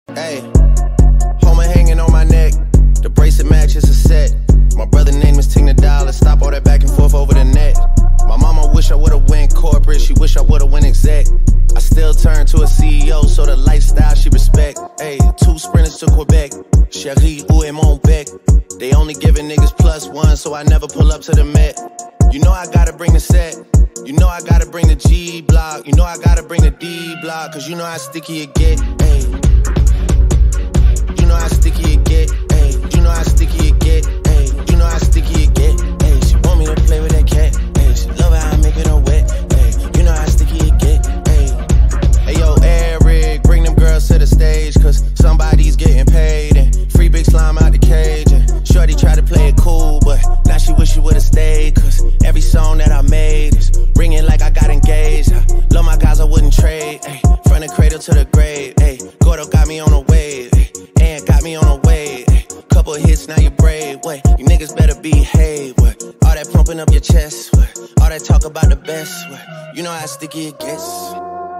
Hey, Homer hanging on my neck. The bracelet matches a set. My brother name is Tina Dollar. Stop all that back and forth over the net. My mama wish I would've went corporate. She wish I would've went exec. I still turn to a CEO, so the lifestyle she respect. Hey, 2 sprinters to Quebec. Cherie, où est mon bec? They only giving niggas +1, so I never pull up to the Met. You know I gotta bring the set. You know I gotta bring the G block. You know I gotta bring the D block. Cause you know how sticky it get. Hey. You know how sticky it get. Hey. You know how sticky it get. Hey. You know how sticky it get. Hey. She want me to play with that cat. Hey. She love how I make it all wet. Hey. You know how sticky it get. Hey. Hey yo, Eric, bring them girls to the stage. Cause somebody's getting paid. And free big slime out the cage. And shorty tried to play it cool, but now she wish she would've stayed. Cause every song that I made is ringing like I got engaged. I love my guys, I wouldn't trade. Ay, from the cradle to the grave. Ay, Gordo got me on a wave. Ay, and got me on a wave. Ay, couple hits, now you brave. Wait, you niggas better behave. What? All that pumping up your chest. What? All that talk about the best. What? You know how sticky it gets.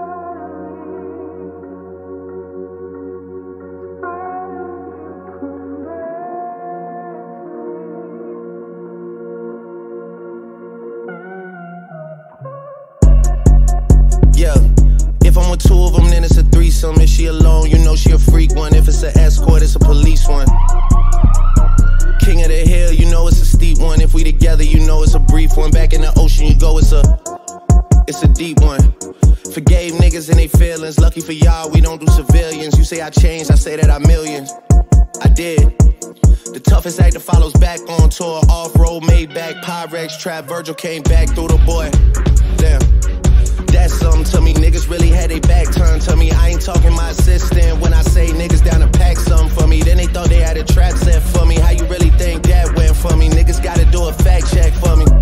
Yeah, if I'm with 2 of them, then it's a threesome. If she alone, you know she a freak one. If it's an escort, it's a police one. King of the hill, you know it's a steep one. If we together, you know it's a brief one. Back in the ocean, you go, it's a deep one. Forgave niggas and they feelings. Lucky for y'all, we don't do civilians. You say I changed, I say that I millions. I did. The toughest actor follows back on tour. Off-road, made back, Pyrex, trap, Virgil came back through the boy. Damn. That's something to me, niggas really had they back turned to me. I ain't talking my assistant when I say niggas down to pack something for me. Then they thought they had a trap set for me. How you really think that went for me? Niggas gotta do a fact check for me.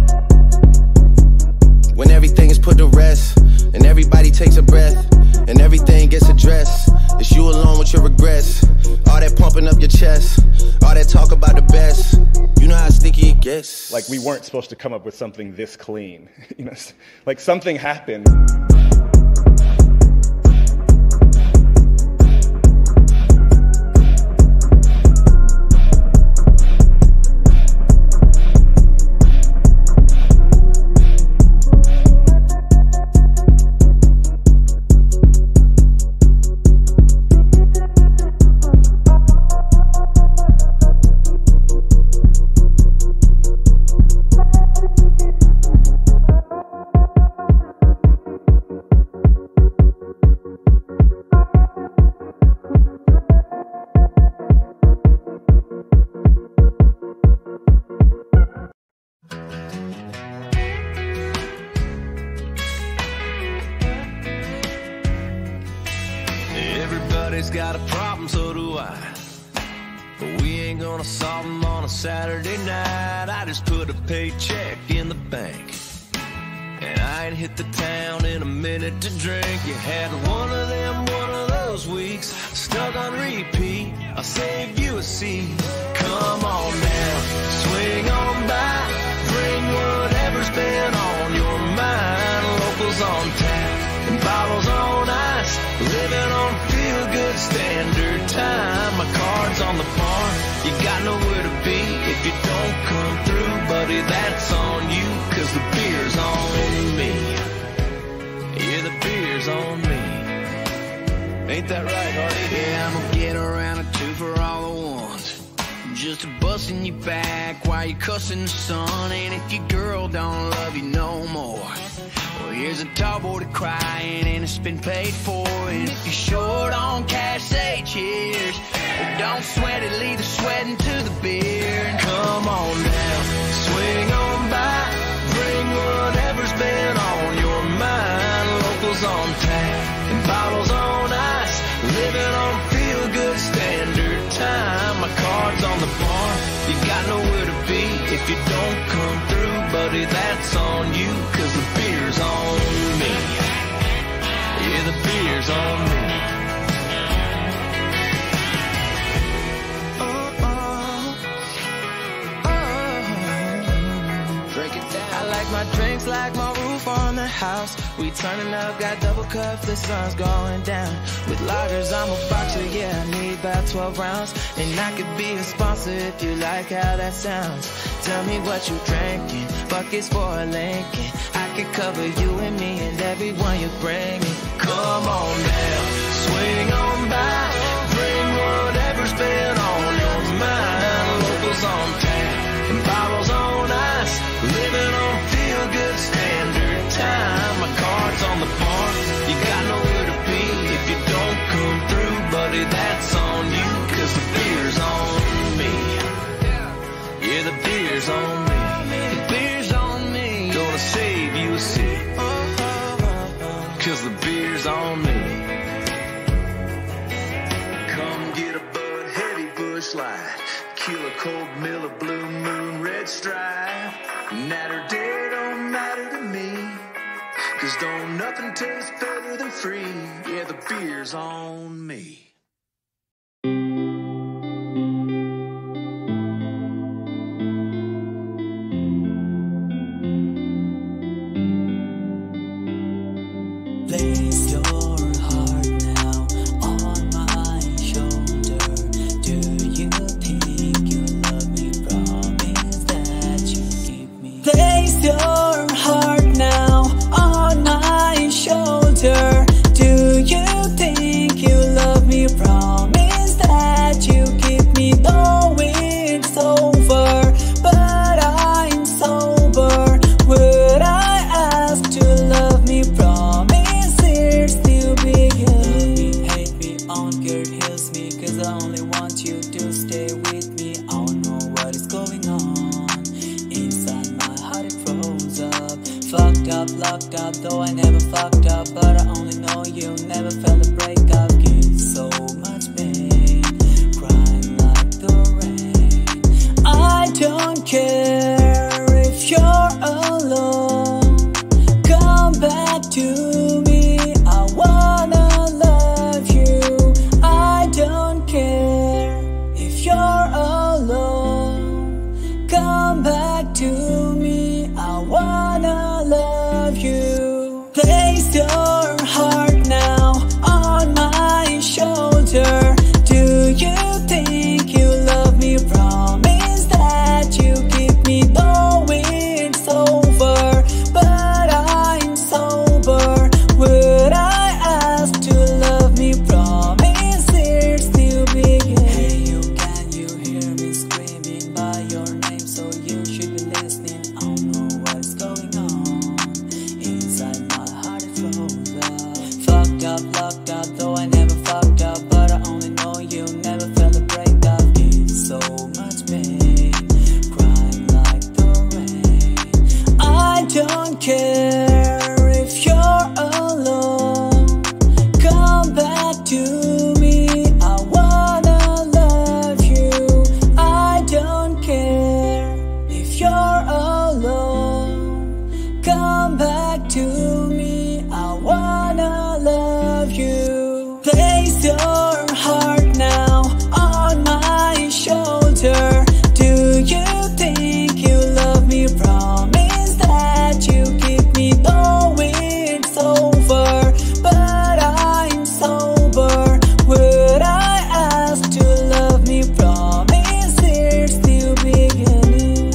When everything is put to rest, and everybody takes a breath, and everything gets addressed, it's you alone with your regrets. All that pumping up your chest, all that talk about the best. You know how sticky it gets. Like, we weren't supposed to come up with something this clean. You know, like something happened. Everybody's got a problem, so do I. But we ain't gonna solve them on a Saturday night. I just put a paycheck in the bank, and I ain't hit the town in a minute to drink. You had one of those weeks, stuck on repeat. I'll save you a seat. Come on now, swing on by, bring whatever's been on your mind. Locals on tap and bottles on ice, living on feel-good standard time. My card's on the bar, you got nowhere to be if you don't come through, buddy, that's on you. Cause the beer's on me, yeah, the beer's on me. Ain't that right, Hardy? Yeah, I'm gonna get around a 2 for all the ones, just a busting you back while you cussing the sun. And if your girl don't love you no more, well, here's a tall boy to cry in, and it's been paid for. And if you're short on cash, say cheers. But don't sweat it, leave the sweating to the beer. Come on now, swing on by, bring whatever's been on your mind. Locals on tap and bottles on ice, living on feel-good standard time. My card's on the bar, you got nowhere to be if you don't come through, buddy, that's on you. Cause the beer's on me, yeah, the beer's on me. I like my drinks like my roof on the house, we turning up, got double cup, the sun's going down. With loggers, I'm a boxer, yeah, I need about 12 rounds. And I could be a sponsor if you like how that sounds. Tell me what you drinking, buckets for a Lincoln. I could cover you and me and everyone you bring me. Come on now, swing on by, bring whatever's been on your mind. Locals on tap and bottles on ice, living on feel-good standard time. My card's on the bar, you got nowhere to be if you don't come through, buddy, that's on you, cause the beer's on me. Yeah, the beer's on me. The beer's on me. Gonna save you a seat, cause the beer's on me. Come get a Bud Heavy Bush Light, Killer Cold Miller Blue Moon Red Stripe. Night or day don't matter to me, cause don't nothing taste better than free. Yeah, the beer's on me. Place your heart now on my shoulder. Do you think you love me? Promise that you give me. Place your heart now on my shoulder. Do you think you love me? Promise that you give me. Though it's over, but I'm sober. Would I ask to love me? Promise. Still begin. Hate me, on care, heals me, cause I only want you to stay with me. I don't know what is going on inside my heart, it froze up. Fucked up, locked up, though I never fucked up, but I only know you never felt a breakup. Give so much pain, crying like the rain. I don't care if you're alone, come back to me. I wanna love you. I don't care if you're alone, come back to me. I wanna love you. Place your heart now on my shoulder. Do you think you love me? Promise that you give me. Though it's over, but I'm sober. Would I ask to love me? Promise it's still begin. Hey, can you hear me screaming by your name? So you should be listening. I don't know what's going on inside my heart, it froze up. Fucked up, locked up, though I never fucked up, but I only know you never felt a breakup. Give so much pain, crying like the rain. I don't care if you're alone, come back to me. I wanna love you. I don't care if you're alone, come back to me. I wanna love you. Place your heart now on my shoulder. Do you think you love me? Promise that you give me. Though it's over, but I'm sober. Would I ask to love me? Promise it's still beginning.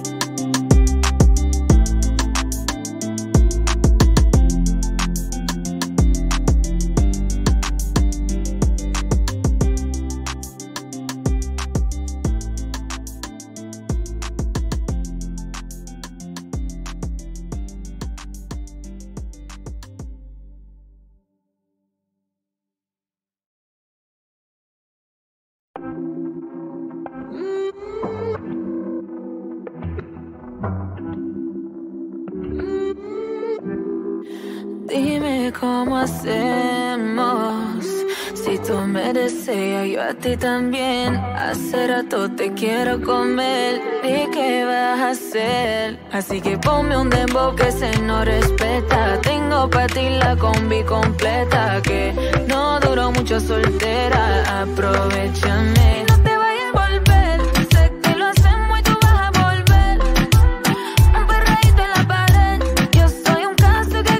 Dime cómo hacemos. Si tú me deseas, yo a ti también. Hace rato te quiero comer. ¿Y qué vas a hacer? Así que ponme un dembow que se no respeta. Tengo pa' ti la combi completa. Que no duró mucho soltera. Aprovechame. No te vayas a volver. Sé que lo hacemos y tú vas a volver. Un perreíto en la pared. Yo soy un caso que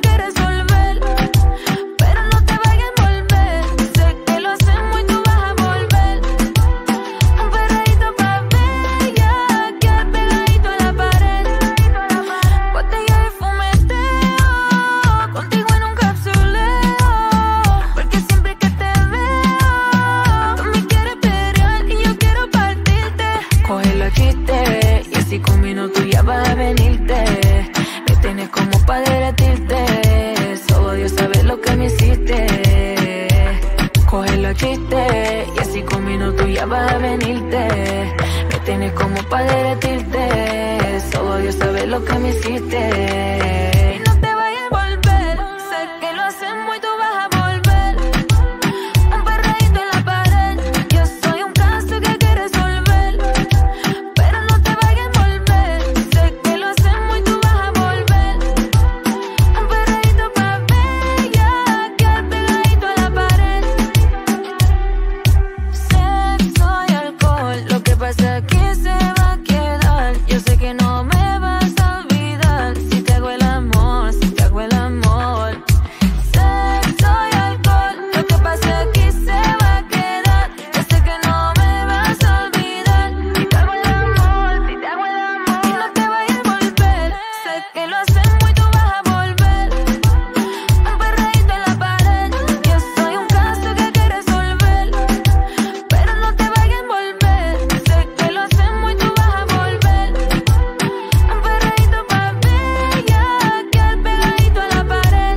decirte. Y en 5 minutos ya vas a venirte. Me tienes como pa' derretirte. Solo Dios sabe lo que me hiciste. Y no te vayas a volver. Sé que lo hacemos y tú vas a volver. Un perreíto en la pared. Yo soy un caso que hay que resolver. Pero no te vayas a volver. Sé que lo hacemos y tú vas a volver. Un perreíto pa' bella, quedar pegadito a la pared. Sexo y alcohol, lo que pasa aquí se va a quedar. Yo sé que no me vas a olvidar. Si te hago el amor, si te hago el amor. Sexo y alcohol, lo que pasa aquí se va a quedar. Yo sé que no me vas a olvidar. Si te hago el amor, si te hago el amor. Y no te vayas a volver. Sé que lo hacemos y tú vas a volver. Un perreíto en la pared. Yo soy un caso que hay que resolver. Pero no te vayas a volver. Sé que lo hacemos y tú vas a volver. Un perreíto pa' bella, quedar pegadito a la pared.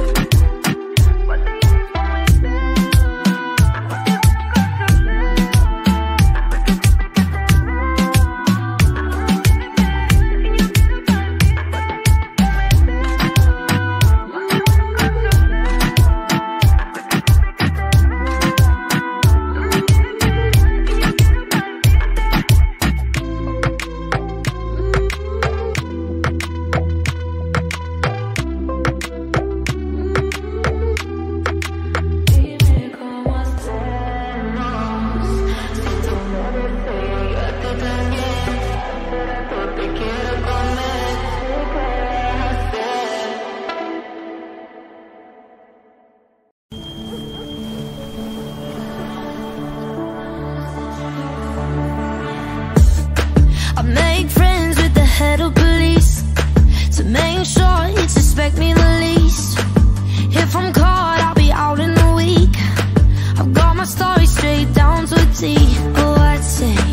Dime cómo hacemos. Si tú me deseas, yo a ti también. Pero te quiero comer. ¿Qué vas a hacer? I make friends with the head of police to make sure you suspect me the least. If I'm caught, I'll be out in a week. I've got my story straight down to a T. Oh, I'd say